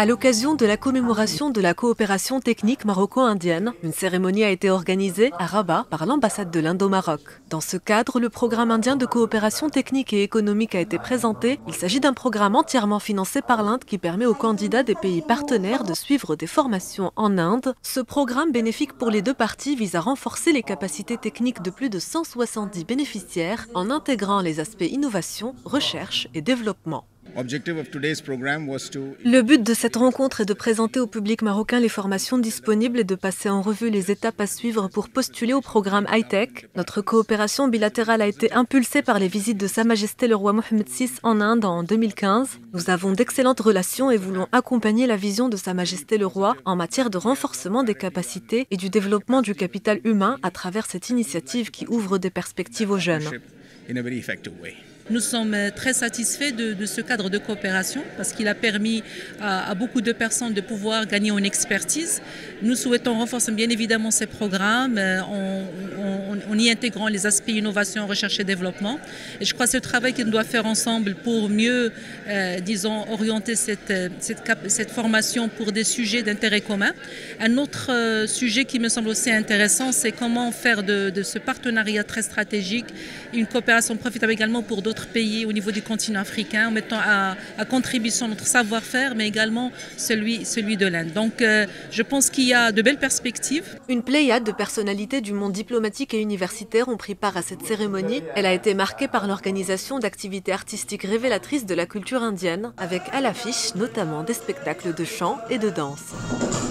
À l'occasion de la commémoration de la coopération technique maroco-indienne, une cérémonie a été organisée à Rabat par l'ambassade de l'Inde au Maroc. Dans ce cadre, le programme indien de coopération technique et économique a été présenté. Il s'agit d'un programme entièrement financé par l'Inde qui permet aux candidats des pays partenaires de suivre des formations en Inde. Ce programme bénéfique pour les deux parties vise à renforcer les capacités techniques de plus de 170 bénéficiaires en intégrant les aspects innovation, recherche et développement. Le but de cette rencontre est de présenter au public marocain les formations disponibles et de passer en revue les étapes à suivre pour postuler au programme high-tech. Notre coopération bilatérale a été impulsée par les visites de Sa Majesté le roi Mohammed VI en Inde en 2015. Nous avons d'excellentes relations et voulons accompagner la vision de Sa Majesté le roi en matière de renforcement des capacités et du développement du capital humain à travers cette initiative qui ouvre des perspectives aux jeunes. Nous sommes très satisfaits de ce cadre de coopération parce qu'il a permis à beaucoup de personnes de pouvoir gagner en expertise. Nous souhaitons renforcer bien évidemment ces programmes en y intégrant les aspects innovation, recherche et développement. Et je crois que c'est le travail qu'on doit faire ensemble pour mieux, orienter cette formation pour des sujets d'intérêt commun. Un autre sujet qui me semble aussi intéressant, c'est comment faire de ce partenariat très stratégique une coopération profitable également pour d'autres pays au niveau du continent africain, en mettant à contribution notre savoir-faire, mais également celui de l'Inde. Donc je pense qu'il y a de belles perspectives. Une pléiade de personnalités du monde diplomatique et universitaire ont pris part à cette cérémonie. Elle a été marquée par l'organisation d'activités artistiques révélatrices de la culture indienne, avec à l'affiche notamment des spectacles de chant et de danse.